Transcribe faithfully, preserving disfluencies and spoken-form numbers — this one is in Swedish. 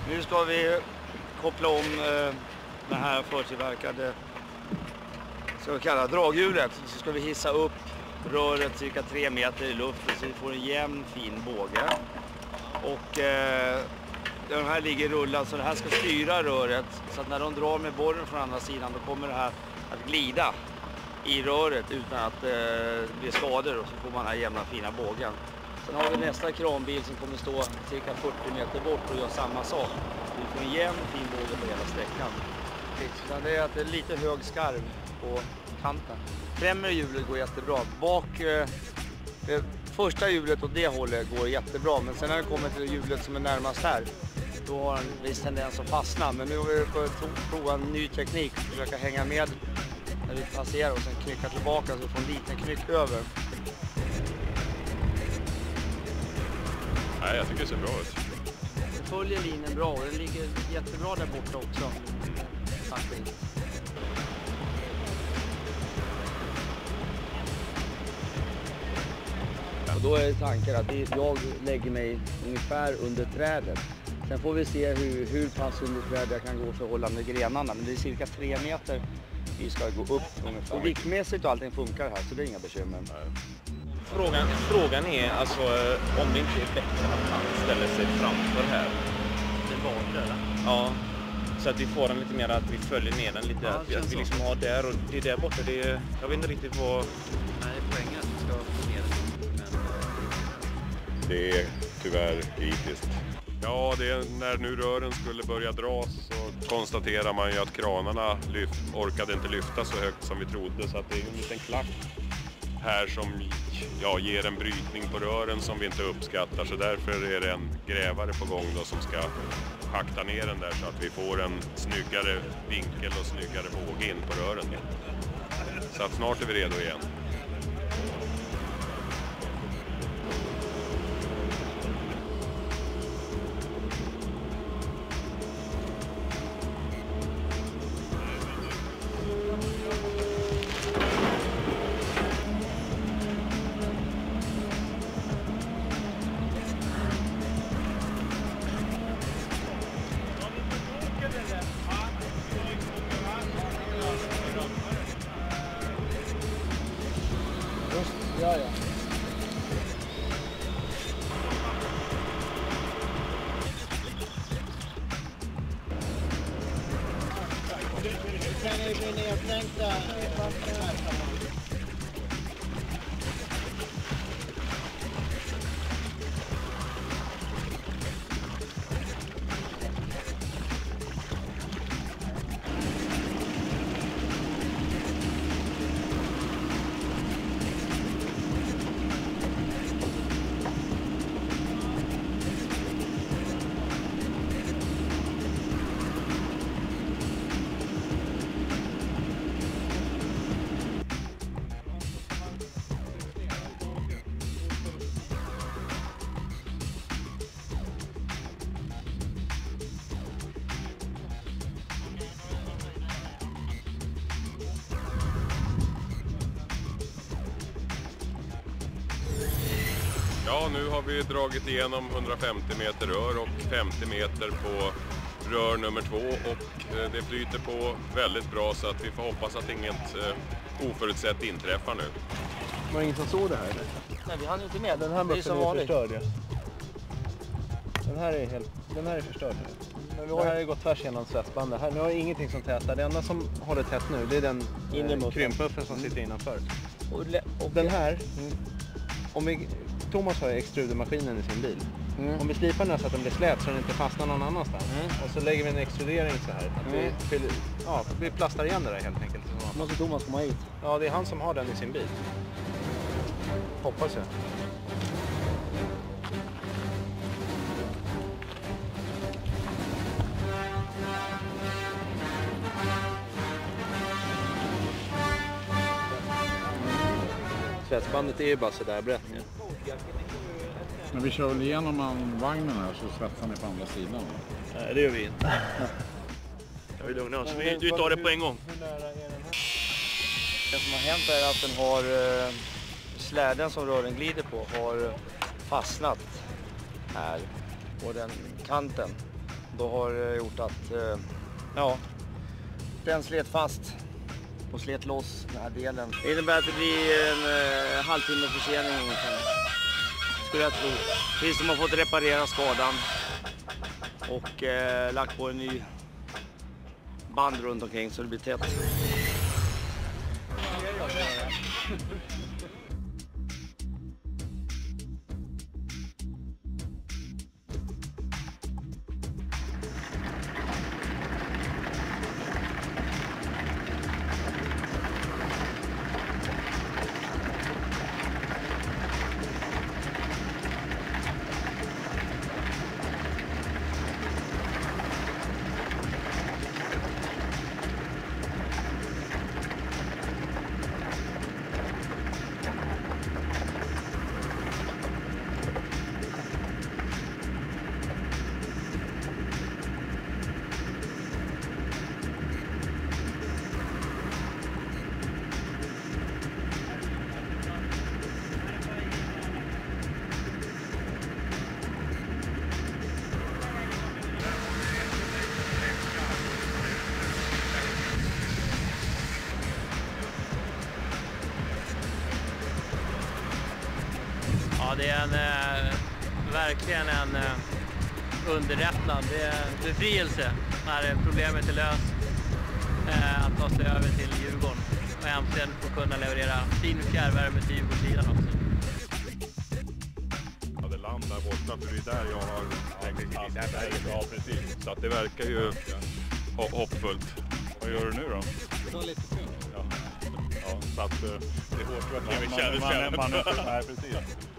Nu ska vi koppla om eh, den här förtillverkade, ska vi kalla draghjulet. Så ska vi hissa upp röret cirka tre meter i luften så vi får en jämn fin båge. Och eh, den här ligger rullad så det här ska styra röret så att när de drar med borren från andra sidan då kommer det här att glida i röret utan att eh, bli skador och så får man den här jämna fina bågen. Sen har vi nästa kranbil som kommer stå cirka fyrtio meter bort och gör samma sak. Vi får en jämn fin båge på hela sträckan. Så det är att det är lite hög skarv på kanten. Främre hjulet går jättebra. Bak, eh, det första hjulet åt det hållet går jättebra. Men sen när det kommer till hjulet som är närmast här, då har den viss tendens att fastna. Men nu har vi börjat prova en ny teknik. Försöka hänga med när vi passerar och sen knycka tillbaka så vi får en liten knyck över. Nej, jag tycker det ser bra ut. Den följer linjen bra och den ligger jättebra där borta också. Faktiskt. Och då är tanken att jag lägger mig ungefär under trädet. Sen får vi se hur, hur pass under trädet jag kan gå för att hålla med grenarna. Men det är cirka tre meter vi ska gå upp ungefär. Och viktmässigt och allting funkar här så det är inga bekymmer. Frågan, frågan är alltså om det inte är bättre att han ställer sig framför här. Det var det eller? Ja, så att vi får den lite mer att vi följer ner den lite. Ja, att vi, att vi liksom har där och det är där borta. Det är, jag vet inte riktigt vad... Nej, poängen att vi ska få ner den. Men... Det är tyvärr kritiskt. Ja, det är, när nu rören skulle börja dras så konstaterar man ju att kranarna lyft, orkade inte lyfta så högt som vi trodde. Så att det är en liten klack här som ja, ger en brytning på rören som vi inte uppskattar. Så därför är det en grävare på gång då som ska schakta ner den där så att vi får en snyggare vinkel och snyggare båge in på rören. Så att snart är vi redo igen. Ja, ja. Sen är vi nedsänkta. Ja, nu har vi dragit igenom hundrafemtio meter rör och femtio meter på rör nummer två och det flyter på väldigt bra så att vi får hoppas att inget oförutsett inträffar nu. Var det ingen som såg det här? Eller? Nej, vi hann inte med. Den här det är som bussen är vanligt. förstörd. Ja. Den här är helt, den här är förstörd. Men vi har här gått tvärs genom svetsbandet. Här nu har ingenting som tätar. Det enda som håller tätt nu det är den eh, krympmuffen som sitter innanför. Och, och den här, mm. om vi, Thomas har ju extrudermaskinen i sin bil. Mm. Om vi slipar den så att den blir slät så den inte fastnar någon annanstans. Mm. Och så lägger vi en extrudering så här. Att mm. vi, fyller, ja, vi plastar igen det där helt enkelt. Måste Thomas komma hit? Ja, det är han som har den i sin bil. Hoppas jag. Svetsbandet är ju bara så där brett nu. När vi kör igenom vagnen här så svetsar ni på andra sidan. Nej, det gör vi inte. Jag vill lugna oss. Vi, vi tar det på en gång. Det som har hänt är att den har eh, släden som rören glider på har fastnat här på den kanten. Då har det gjort att eh, ja, den slet fast och slet loss den här delen. Det innebär att det blir en eh, halvtimme försening ungefär, skulle jag tro. Tills de har fått reparera skadan och eh, lagt på en ny band runt omkring så det blir tätt. Ja, det är en, eh, verkligen en eh, underlättnad. Det är befrielse när problemet är löst. Eh, att ta sig över till Djurgården och äntligen få kunna leverera fin fjärrvärme till Djurgårdssidan också. Ja, det land där borta, för det är där jag har tänkt. Ja, precis. Så att det verkar ju ho hoppfullt. Vad gör du nu då? Så lite tungt. Ja, ja, så att det är hårt. Man, man, man, man, man, nej, precis.